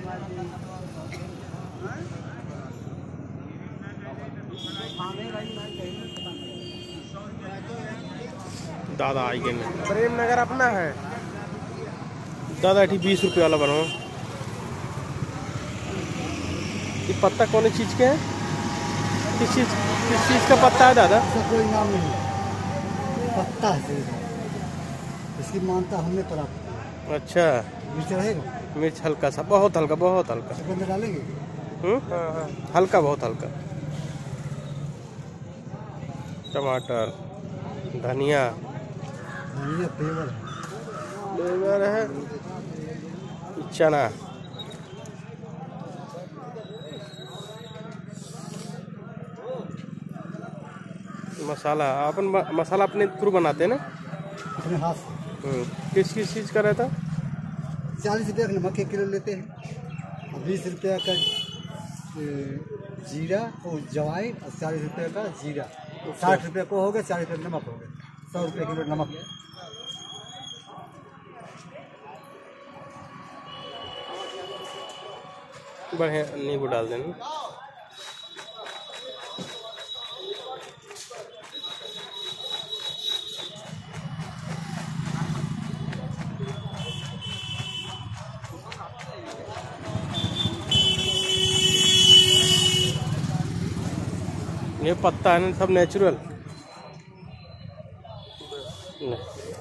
दादा आई गए प्रेम नगर अपना है दादा। ठीक 20 रुपये वाला बनाओ। ये पत्ता कौन चीज के है? किस चीज का पत्ता है दादा? कोई नाम नहीं, पत्ता है इसकी मानता हमने प्राप्त। अच्छा मिर्च रहेगा? मिर्च हल्का सा, बहुत हल्का, बहुत हल्का। में डालेंगे? हल्का, बहुत हल्का। टमाटर, धनिया, फ्लेवर है, चना, मसाला। अपन मसाला अपने थ्रू बनाते हैं ना? अपने हाथ से। किस चीज़ का रहता? 40 रुपये का नमक 1 किलो लेते हैं, 20 रुपये का जीरा और जवाइन, और 40 रुपये का जीरा। 60 रुपये को हो गया, 40 रुपये नमक हो गया, 100 रुपये किलो नमक। बढ़िया नींबू डाल देना। ये पत्ता है ना, सब नेचुरल।